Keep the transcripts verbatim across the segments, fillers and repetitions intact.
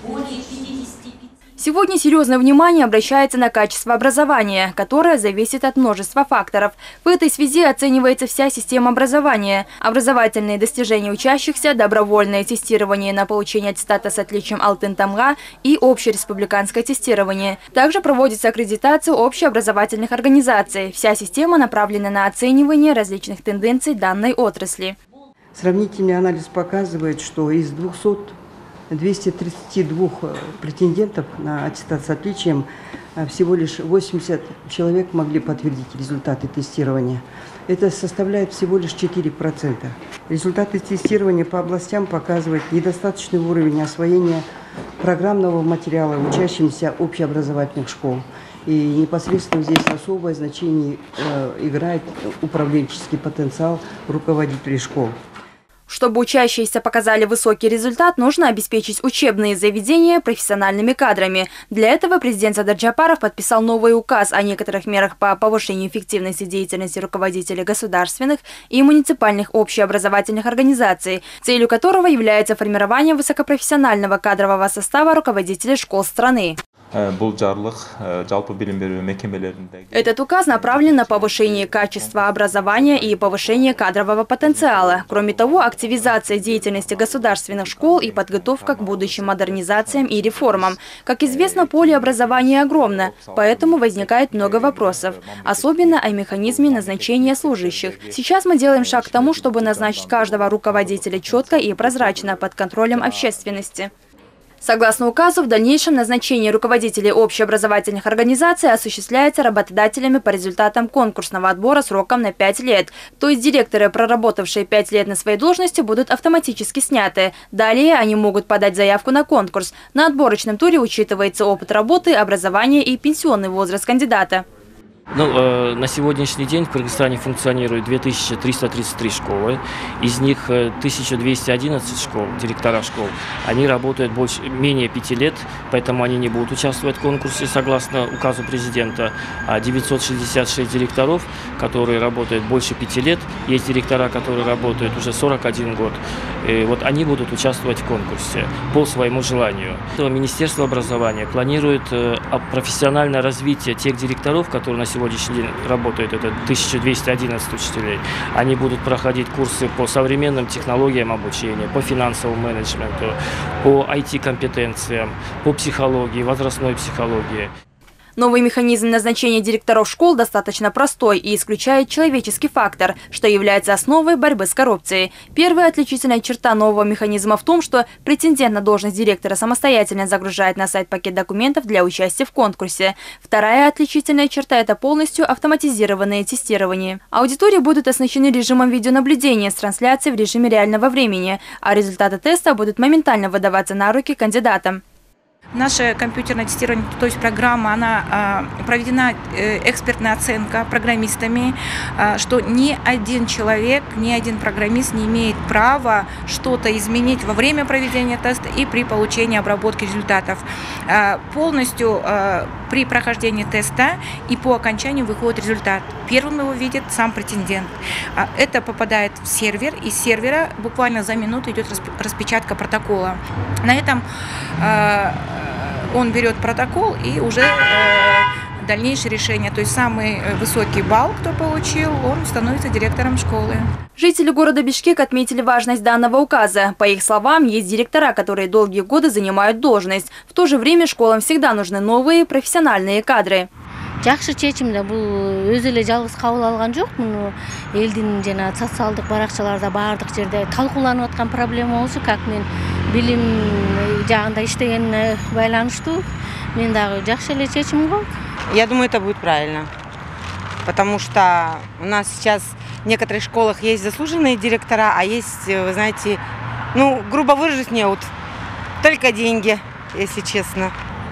Сегодня серьезное внимание обращается на качество образования, которое зависит от множества факторов. В этой связи оценивается вся система образования. Образовательные достижения учащихся, добровольное тестирование на получение аттестата с отличием «Алтын тамга» и общереспубликанское тестирование. Также проводится аккредитация общеобразовательных организаций. Вся система направлена на оценивание различных тенденций данной отрасли. Сравнительный анализ показывает, что из двухсот двухсот тридцати двух претендентов на аттестат с отличием всего лишь восемьдесят человек могли подтвердить результаты тестирования. Это составляет всего лишь четыре процента. Результаты тестирования по областям показывают недостаточный уровень освоения программного материала учащимся общеобразовательных школ. И непосредственно здесь особое значение э, играет управленческий потенциал руководителей школ. Чтобы учащиеся показали высокий результат, нужно обеспечить учебные заведения профессиональными кадрами. Для этого президент Садыр Джапаров подписал новый указ о некоторых мерах по повышению эффективности деятельности руководителей государственных и муниципальных общеобразовательных организаций, целью которого является формирование высокопрофессионального кадрового состава руководителей школ страны. Этот указ направлен на повышение качества образования и повышение кадрового потенциала. Кроме того, активизация деятельности государственных школ и подготовка к будущим модернизациям и реформам. Как известно, поле образования огромно, поэтому возникает много вопросов, особенно о механизме назначения служащих. Сейчас мы делаем шаг к тому, чтобы назначить каждого руководителя четко и прозрачно под контролем общественности. Согласно указу, в дальнейшем назначение руководителей общеобразовательных организаций осуществляется работодателями по результатам конкурсного отбора сроком на пять лет. То есть директоры, проработавшие пять лет на своей должности, будут автоматически сняты. Далее они могут подать заявку на конкурс. На отборочном туре учитывается опыт работы, образование и пенсионный возраст кандидата. Ну, э, на сегодняшний день в Кыргызстане функционирует две тысячи триста тридцать три школы, из них тысяча двести одиннадцать школ, директора школ, они работают больше, менее пяти лет, поэтому они не будут участвовать в конкурсе согласно указу президента. А девятьсот шестьдесят шесть директоров, которые работают больше пяти лет, есть директора, которые работают уже сорок один год, и вот они будут участвовать в конкурсе по своему желанию. Министерство образования планирует э, профессиональное развитие тех директоров, которые на сегодняшний день работают, это тысяча двести одиннадцать учителей. Они будут проходить курсы по современным технологиям обучения, по финансовому менеджменту, по ай ти-компетенциям, по психологии, возрастной психологии. Новый механизм назначения директоров школ достаточно простой и исключает человеческий фактор, что является основой борьбы с коррупцией. Первая отличительная черта нового механизма в том, что претендент на должность директора самостоятельно загружает на сайт пакет документов для участия в конкурсе. Вторая отличительная черта – это полностью автоматизированное тестирование. Аудитории будут оснащены режимом видеонаблюдения с трансляцией в режиме реального времени, а результаты теста будут моментально выдаваться на руки кандидатам. Наше компьютерное тестирование, то есть программа, она э, проведена э, экспертная оценка программистами, э, что ни один человек, ни один программист не имеет права что-то изменить во время проведения теста и при получении обработки результатов. Э, полностью э, при прохождении теста и по окончанию выходит результат. Первым его видит сам претендент. Э, это попадает в сервер, и с сервера буквально за минуту идет распечатка протокола. На этом э, он берет протокол и уже э, дальнейшее решение, то есть самый высокий балл, кто получил, он становится директором школы. Жители города Бишкек отметили важность данного указа. По их словам, есть директора, которые долгие годы занимают должность. В то же время школам всегда нужны новые профессиональные кадры. Жакшы чечим да бул өзү эле жалгыз кабыл алган жок. Муну элдин жана социалдык баракчаларда баардык жерде талкууланып аткан проблема болчу. Как мен билим жагында иштеген байланыштуу мен дагы жакшы эле чечим го. Я думаю, это будет правильно, потому что у нас сейчас в некоторых школах есть заслуженные директора, а есть, вы знаете, ну, грубо выражаясь, не вот только деньги, если честно.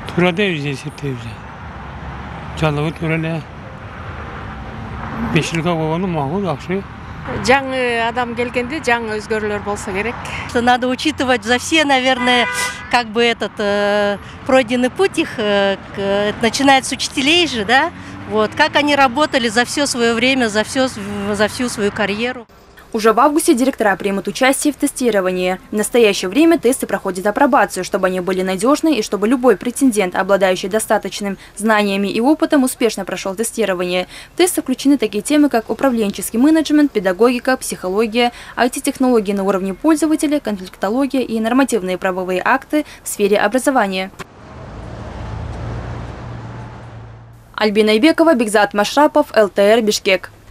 Жаңы адам келгенде жаңы өзгөрүүлөр болсо керек. Что надо учитывать за все, наверное, как бы этот э, пройденный путь их, э, э, начинает с учителей же, да? Вот, как они работали за все свое время, за, все, за всю свою карьеру. Уже в августе директора примут участие в тестировании. В настоящее время тесты проходят апробацию, чтобы они были надежны и чтобы любой претендент, обладающий достаточным знаниями и опытом, успешно прошел тестирование. В тесты включены такие темы, как управленческий менеджмент, педагогика, психология, ай ти-технологии на уровне пользователя, конфликтология и нормативные правовые акты в сфере образования. Альбина Ибекова, Бигзат Машрапов, эл тэ эр Бишкек.